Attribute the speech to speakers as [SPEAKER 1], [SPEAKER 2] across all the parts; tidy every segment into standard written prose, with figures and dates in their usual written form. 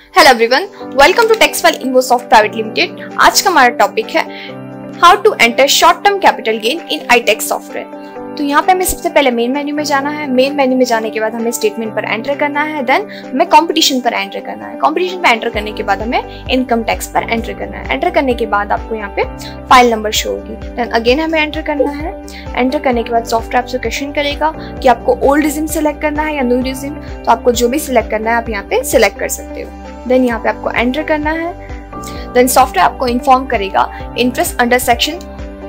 [SPEAKER 1] Hello everyone, welcome to taxfile infosoft private limited. आज का हमारा टॉपिक है how to enter short term capital gain in iText software. तो यहाँ पे हमें सबसे पहले मेन मेन्यू में जाना है। मेन मेन्यू में जाने के बाद हमें स्टेटमेंट पर एंटर करना है, देन हमें कंपटीशन पर एंटर करना है। कंपटीशन पर एंटर करने के बाद हमें इनकम टैक्स पर एंटर करना है। एंटर करने के बाद आपको यहाँ पे फाइल नंबर शो होगी, देन अगेन हमें एंटर करना है। एंटर करने के बाद सॉफ्टवेयर आपसे क्वेश्चन करेगा कि आपको ओल्ड रिज्यूम सिलेक्ट करना है या न्यू रिज्यूम। तो आपको जो भी सिलेक्ट करना है आप यहाँ पे सिलेक्ट कर सकते हो। देन यहाँ पे आपको एंटर करना है। देन सॉफ्टवेयर आपको इन्फॉर्म करेगा interest under section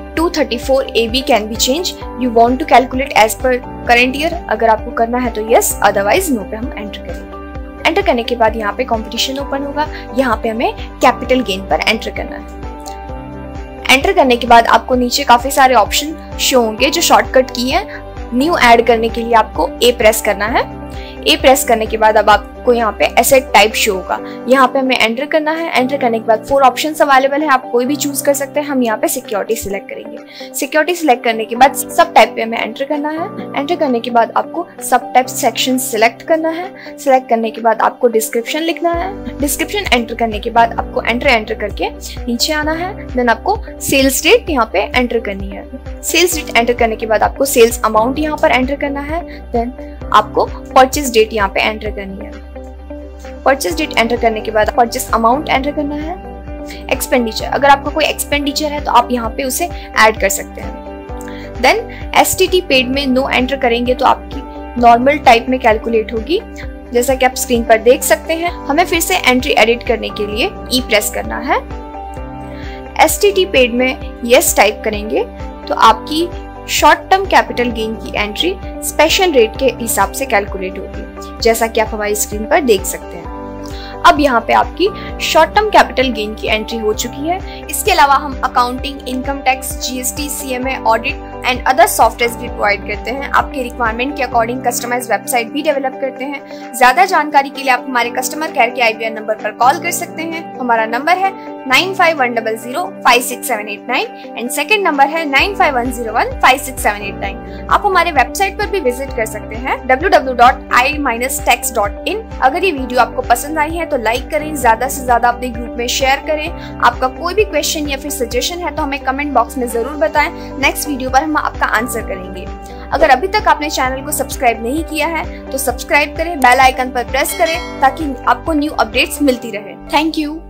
[SPEAKER 1] 234AB can be change, you want to calculate as per current year. अगर आपको करना है तो यस, अदरवाइज नो पे हम एंटर करेंगे। एंटर करने के बाद यहाँ पे कंपटीशन ओपन होगा। यहाँ पे हमें कैपिटल गेन पर एंटर करना है। एंटर करने के बाद आपको नीचे काफी सारे ऑप्शन शो होंगे जो शॉर्टकट की है। न्यू ऐड करने के लिए आपको ए प्रेस करना है। ए प्रेस करने के बाद अब आपको यहाँ पे एसेट टाइप शो होगा। यहाँ पे हमें एंटर करना है। एंटर करने के बाद 4 ऑप्शंस अवेलेबल है, आप कोई भी चूज कर सकते हैं। हम यहाँ पे सिक्योरिटी सिलेक्ट करेंगे। सिक्योरिटी सिलेक्ट करने के बाद सब टाइप पे हमें एंटर करना है। एंटर करने के बाद आपको सब टाइप सेक्शन सिलेक्ट करना है। सिलेक्ट करने के बाद आपको डिस्क्रिप्शन लिखना है। डिस्क्रिप्शन एंटर करने के बाद आपको एंटर करके नीचे आना है। देन आपको सेल्स डेट यहाँ पे एंटर करनी है। सेल्स डेट एंटर करने के बाद आपको सेल्स अमाउंट यहाँ पर एंटर करना है। देन आपको परचेज डेट यहाँ पे एंटर करनी है। परचेज डेट एंटर करने के बाद परचेज अमाउंट एंटर करना है। एक्सपेंडिचर, अगर आपका कोई एक्सपेंडिचर है तो आप यहाँ पे उसे ऐड कर सकते हैं। देन STT पेड में नो एंटर करेंगे तो आपकी नॉर्मल टाइप में कैलकुलेट होगी, जैसा कि आप स्क्रीन पर देख सकते हैं। हमें फिर से एंट्री एडिट करने के लिए ई प्रेस करना है। STT पेड में यस टाइप करेंगे तो आपकी शॉर्ट टर्म कैपिटल गेन की एंट्री स्पेशल रेट के हिसाब से कैलकुलेट होगी, जैसा कि आप हमारी स्क्रीन पर देख सकते हैं। अब यहाँ पे आपकी शॉर्ट टर्म कैपिटल गेन की एंट्री हो चुकी है। इसके अलावा हम accounting, income tax, GST, CMA, audit and other software भी प्रोवाइड करते हैं। आपके रिक्वायरमेंट के अकॉर्डिंग कस्टमाइज वेबसाइट भी डेवलप करते हैं। ज्यादा जानकारी के लिए आप हमारे कस्टमर केयर के IVR नंबर पर कॉल कर सकते हैं। हमारा नंबर है 9510056789 एंड सेकंड नंबर है 9510156789। आप हमारे वेबसाइट पर भी विजिट कर सकते हैं www.i-text.in। अगर ये वीडियो आपको पसंद आई है तो लाइक करें, ज्यादा से ज्यादा अपने ग्रुप में शेयर करें। आपका कोई भी क्वेश्चन या फिर सजेशन है तो हमें कमेंट बॉक्स में जरूर बताएं। नेक्स्ट वीडियो पर हम आपका आंसर करेंगे। अगर अभी तक आपने चैनल को सब्सक्राइब नहीं किया है तो सब्सक्राइब करें, बेल आइकन पर प्रेस करें ताकि आपको न्यू अपडेट्स मिलती रहे। Thank you.